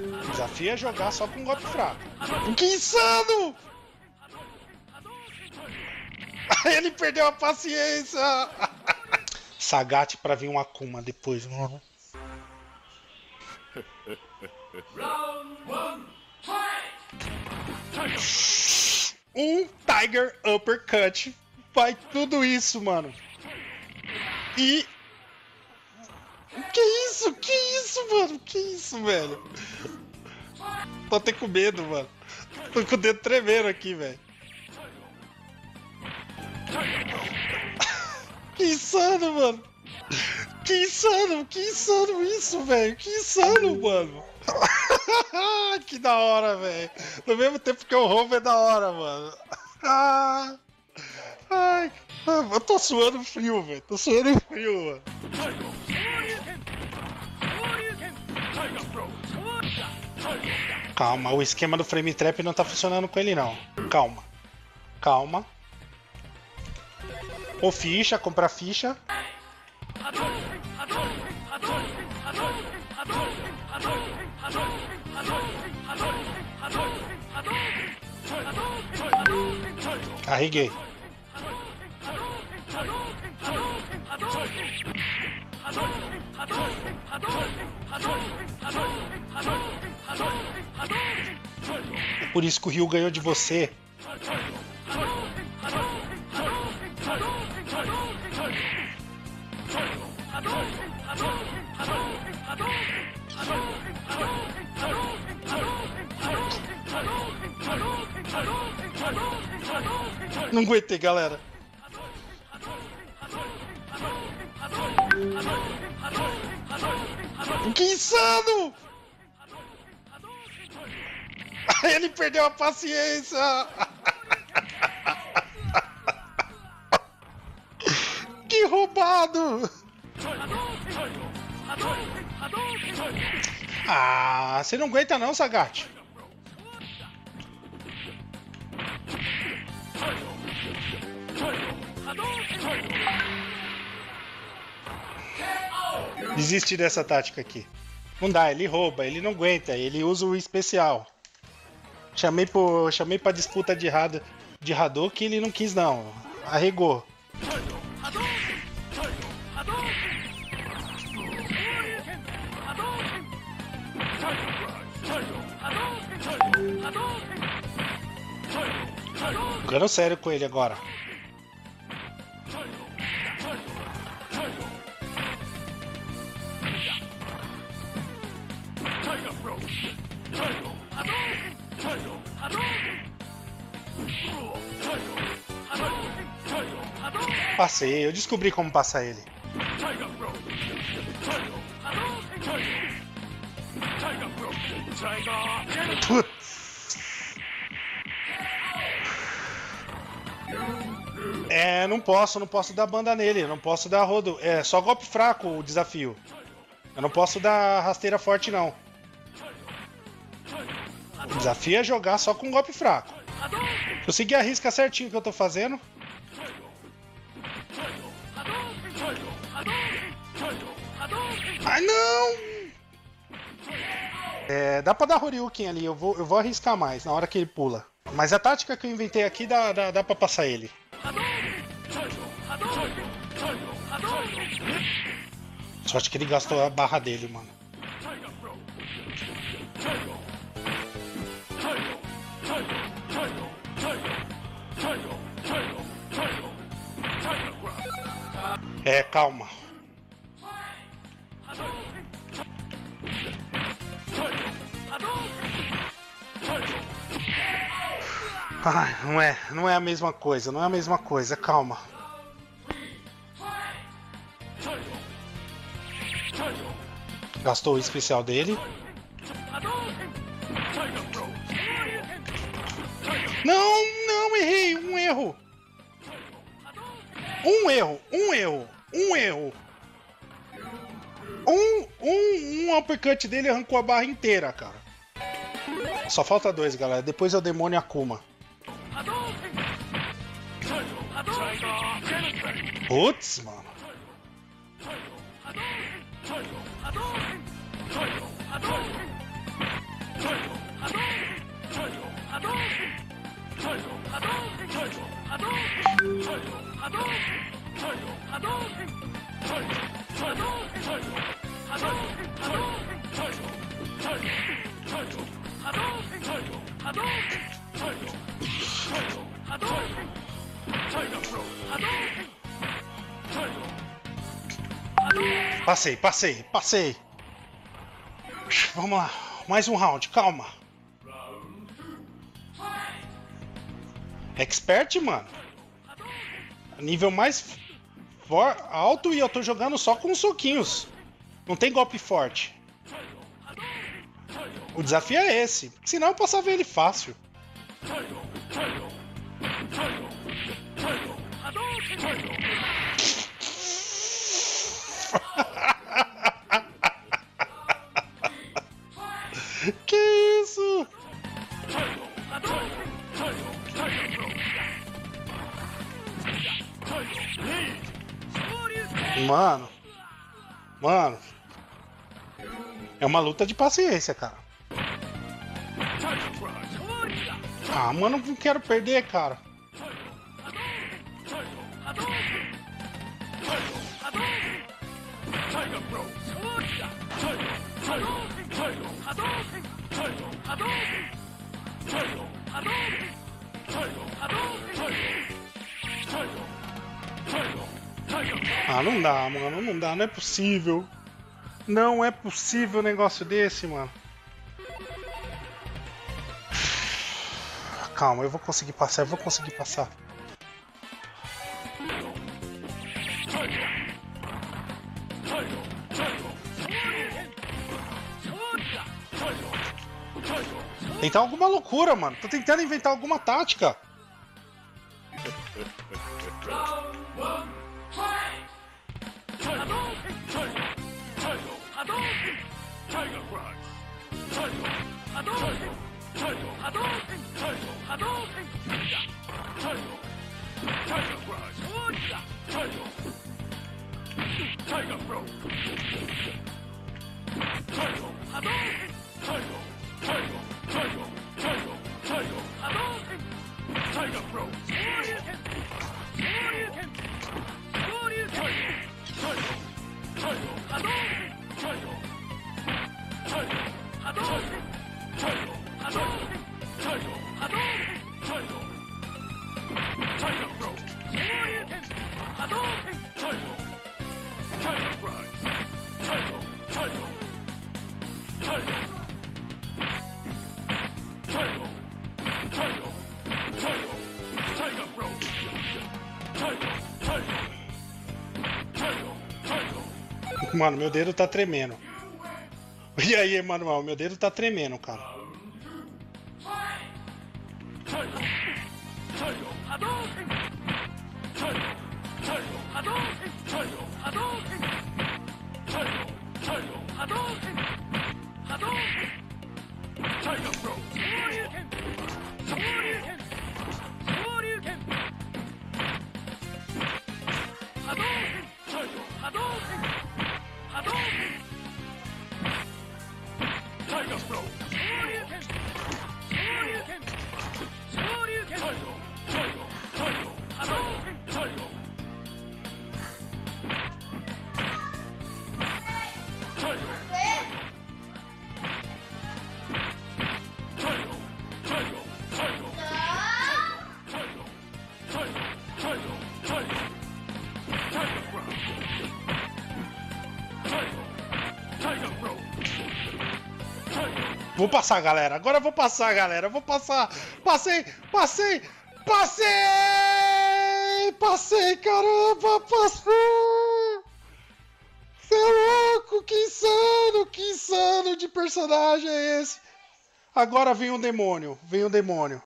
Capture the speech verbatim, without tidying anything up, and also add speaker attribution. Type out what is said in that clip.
Speaker 1: O desafio é jogar só com um golpe fraco. Que insano! Ele perdeu a paciência! Sagat pra vir um Akuma depois, mano. Um Tiger Uppercut. Vai tudo isso, mano. E... Que isso? Que isso, mano? Que isso, velho? Tô até com medo, mano. Tô com o dedo tremendo aqui, velho. Que insano, mano. Que insano, que insano isso, velho. Que insano, mano. Que da hora, velho. No mesmo tempo que eu roubo é da hora, mano. Ai, eu tô suando frio, velho. Tô suando frio, mano. Calma, o esquema do frame trap não tá funcionando com ele, não. Calma. Calma. Ou ficha, comprar ficha. Carreguei. Por isso que o Ryu ganhou de você. Não aguentei, galera. Que insano! Ele perdeu a paciência! Que roubado! Ah, você não aguenta não, Sagat? Desiste dessa tática aqui. Não dá, ele rouba, ele não aguenta, ele usa o especial. Chamei, pro, chamei pra disputa de, Had, de Hadouken, ele não quis não. Arregou. Jogando sério com ele agora. Passei, eu descobri como passar ele. Putz. É, não posso, não posso dar banda nele, não posso dar rodo. É só golpe fraco o desafio. Eu não posso dar rasteira forte, não. O desafio é jogar só com golpe fraco. Se eu seguir a risca certinho que eu tô fazendo. Ai, não! É, dá pra dar Horyuken ali, eu vou, eu vou arriscar mais na hora que ele pula. Mas a tática que eu inventei aqui dá, dá, dá pra passar ele. Sorte que ele gastou a barra dele, mano. É, calma. Ai, não é, não é a mesma coisa, não é a mesma coisa, calma. Gastou o especial dele. Não, não, errei, um erro. Um erro, um erro, um erro. Um, um, um uppercut dele arrancou a barra inteira, cara. Só falta dois, galera. Depois é o demônio Akuma. Putz, mano. Passei, passei, passei. Vamos lá, mais um round, calma. Expert, mano. Nível mais for, alto e eu tô jogando só com soquinhos. Não tem golpe forte. O desafio é esse, senão eu passava ele fácil. Que isso? Mano, mano, é uma luta de paciência, cara. Ah, mano, não quero perder, cara. Ah, não dá, mano, não dá, não é possível. Não é possível um negócio desse, mano. Calma, eu vou conseguir passar, eu vou conseguir passar. Tentar alguma loucura, mano. Tô tentando inventar alguma tática. Mano, meu dedo tá tremendo. E aí, Emanuel, meu dedo tá tremendo, cara. Vou passar, galera. Agora eu vou passar, galera. Eu vou passar. Passei, passei, passei! Passei, caramba, passei! Você é louco, que insano, que insano de personagem é esse? Agora vem um demônio, vem um demônio.